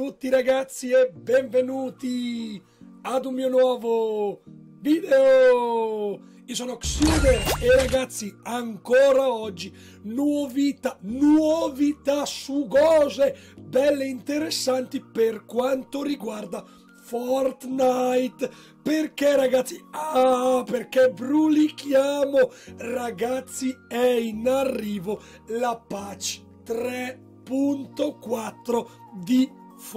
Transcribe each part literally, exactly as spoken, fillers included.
tutti ragazzi e benvenuti ad un mio nuovo video. Io sono Xuder e ragazzi, ancora oggi novità, novità sugose, belle e interessanti per quanto riguarda Fortnite. Perché ragazzi? Ah, perché brulichiamo ragazzi, è in arrivo la patch tre punto quattro di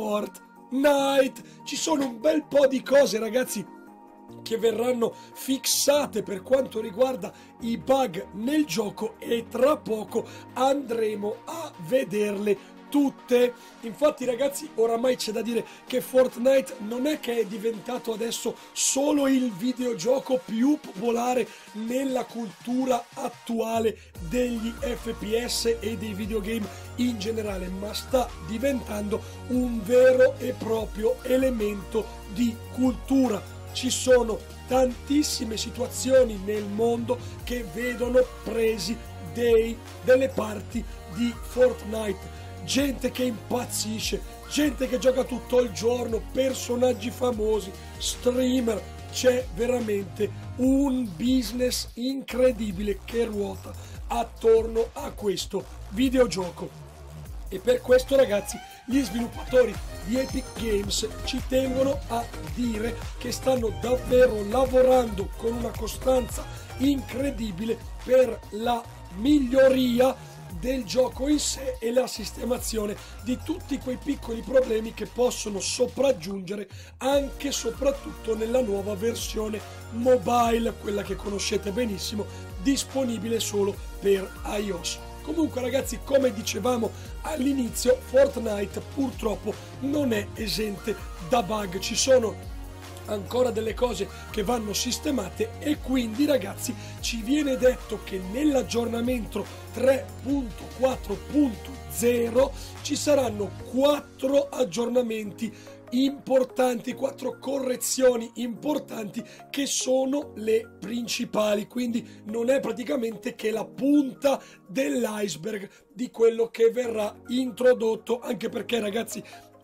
Fortnite. Ci sono un bel po' di cose ragazzi che verranno fissate per quanto riguarda i bug nel gioco e tra poco andremo a vederle tutte. Infatti ragazzi, oramai c'è da dire che Fortnite non è che è diventato adesso solo il videogioco più popolare nella cultura attuale degli F P S e dei videogame in generale, ma sta diventando un vero e proprio elemento di cultura. Ci sono tantissime situazioni nel mondo che vedono presi dei, delle parti di Fortnite. Gente che impazzisce, gente che gioca tutto il giorno, personaggi famosi, streamer. C'è veramente un business incredibile che ruota attorno a questo videogioco. E per questo ragazzi, gli sviluppatori di Epic Games ci tengono a dire che stanno davvero lavorando con una costanza incredibile per la miglioria del gioco in sé e la sistemazione di tutti quei piccoli problemi che possono sopraggiungere anche e soprattutto nella nuova versione mobile, quella che conoscete benissimo, disponibile solo per iOS. Comunque ragazzi, come dicevamo all'inizio, Fortnite purtroppo non è esente da bug, ci sono ancora delle cose che vanno sistemate e quindi ragazzi ci viene detto che nell'aggiornamento tre punto quattro punto zero ci saranno quattro aggiornamenti importanti, quattro correzioni importanti che sono le principali, quindi non è praticamente che la punta dell'iceberg di quello che verrà introdotto, anche perché ragazzi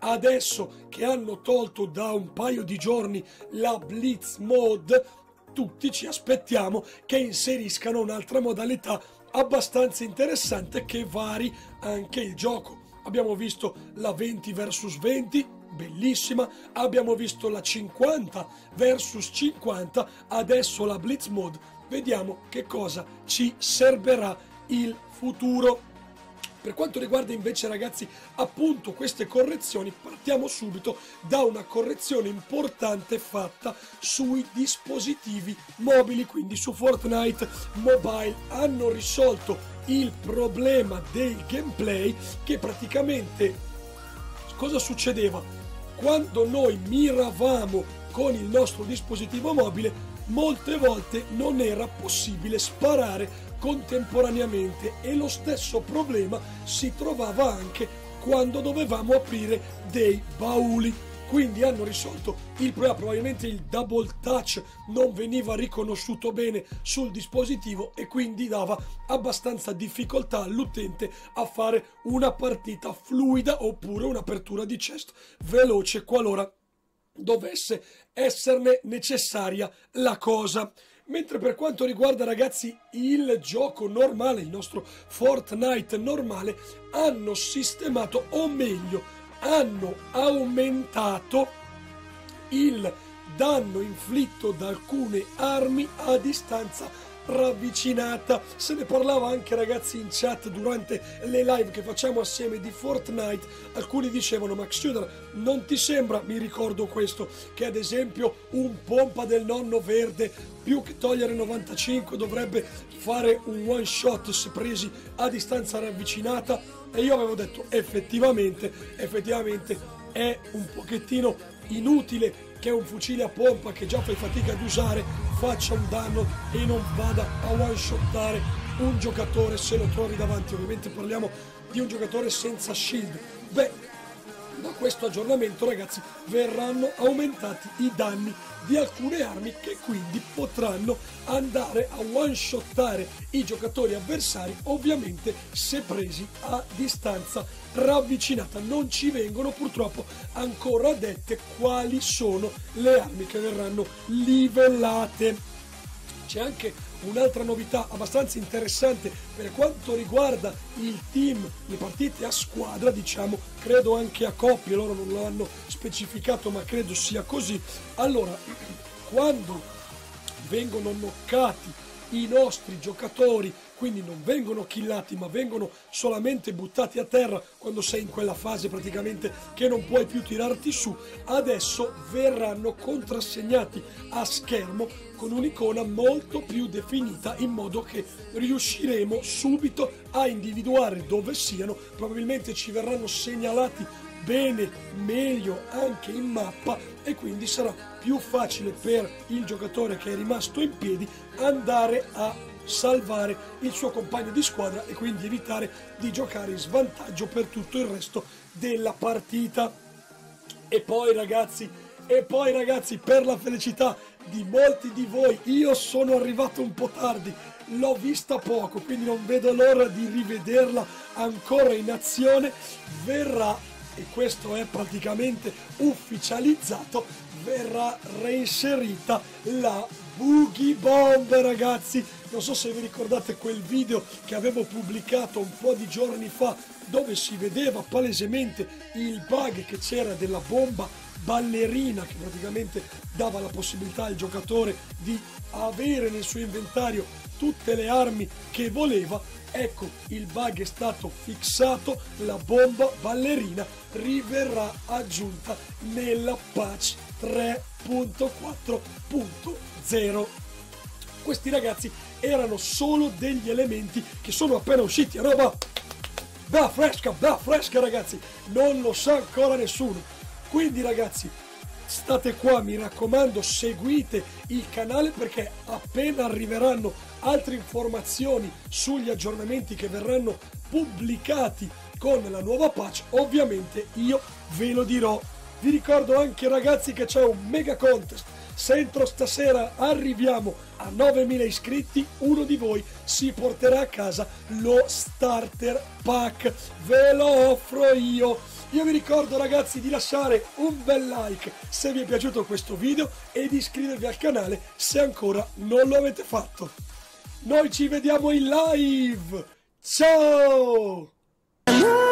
adesso che hanno tolto da un paio di giorni la Blitz Mode, tutti ci aspettiamo che inseriscano un'altra modalità abbastanza interessante che vari anche il gioco. Abbiamo visto la venti versus venti, bellissima, abbiamo visto la cinquanta versus cinquanta, adesso la Blitz Mode, vediamo che cosa ci servirà il futuro. Per quanto riguarda invece ragazzi appunto queste correzioni, partiamo subito da una correzione importante fatta sui dispositivi mobili, quindi su Fortnite Mobile hanno risolto il problema del gameplay che praticamente cosa succedeva? Quando noi miravamo con il nostro dispositivo mobile, molte volte non era possibile sparare contemporaneamente e lo stesso problema si trovava anche quando dovevamo aprire dei bauli. Quindi hanno risolto il problema, probabilmente il double touch non veniva riconosciuto bene sul dispositivo e quindi dava abbastanza difficoltà all'utente a fare una partita fluida oppure un'apertura di chest veloce qualora dovesse esserne necessaria la cosa. Mentre per quanto riguarda ragazzi il gioco normale, il nostro Fortnite normale, hanno sistemato, o meglio hanno aumentato il danno inflitto da alcune armi a distanza ravvicinata. Se ne parlava anche ragazzi in chat durante le live che facciamo assieme di Fortnite. Alcuni dicevano: ma Xuder, non ti sembra, mi ricordo questo, che ad esempio un pompa del nonno verde più che togliere novantacinque dovrebbe fare un one shot se presi a distanza ravvicinata? E io avevo detto effettivamente effettivamente è un pochettino inutile che un fucile a pompa che già fai fatica ad usare faccia un danno e non vada a one shottare un giocatore se lo trovi davanti. Ovviamente parliamo di un giocatore senza shield. Beh, da questo aggiornamento, ragazzi, verranno aumentati i danni di alcune armi, che quindi potranno andare a one-shottare i giocatori avversari, ovviamente se presi a distanza ravvicinata. Non ci vengono purtroppo ancora dette quali sono le armi che verranno livellate. C'è anche un'altra novità abbastanza interessante per quanto riguarda il team, le partite a squadra, diciamo, credo anche a coppie, loro non lo hanno specificato ma credo sia così. Allora, quando vengono knockati i nostri giocatori, quindi non vengono killati ma vengono solamente buttati a terra quando sei in quella fase praticamente che non puoi più tirarti su, adesso verranno contrassegnati a schermo con un'icona molto più definita, in modo che riusciremo subito a individuare dove siano. Probabilmente ci verranno segnalati bene, meglio anche in mappa, e quindi sarà più facile per il giocatore che è rimasto in piedi andare a salvare il suo compagno di squadra e quindi evitare di giocare in svantaggio per tutto il resto della partita. E poi ragazzi, e poi ragazzi, per la felicità di molti di voi, io sono arrivato un po' tardi, l'ho vista poco, quindi non vedo l'ora di rivederla ancora in azione. Verrà, e questo è praticamente ufficializzato, verrà reinserita la Boogie Bomb, ragazzi. Non so se vi ricordate quel video che avevo pubblicato un po' di giorni fa, dove si vedeva palesemente il bug che c'era della bomba ballerina, che praticamente dava la possibilità al giocatore di avere nel suo inventario tutte le armi che voleva. Ecco, il bug è stato fissato, la bomba ballerina riverrà aggiunta nella patch tre punto quattro punto zero. Questi ragazzi erano solo degli elementi che sono appena usciti, roba da fresca, da fresca ragazzi, non lo sa ancora nessuno. Quindi ragazzi, state qua, mi raccomando, seguite il canale, perché appena arriveranno altre informazioni sugli aggiornamenti che verranno pubblicati con la nuova patch, ovviamente io ve lo dirò. Vi ricordo anche ragazzi che c'è un mega contest. Se entro stasera arriviamo a novemila iscritti, uno di voi si porterà a casa lo starter pack, ve lo offro io. Io vi ricordo ragazzi di lasciare un bel like se vi è piaciuto questo video e di iscrivervi al canale se ancora non lo avete fatto. Noi ci vediamo in live, ciao!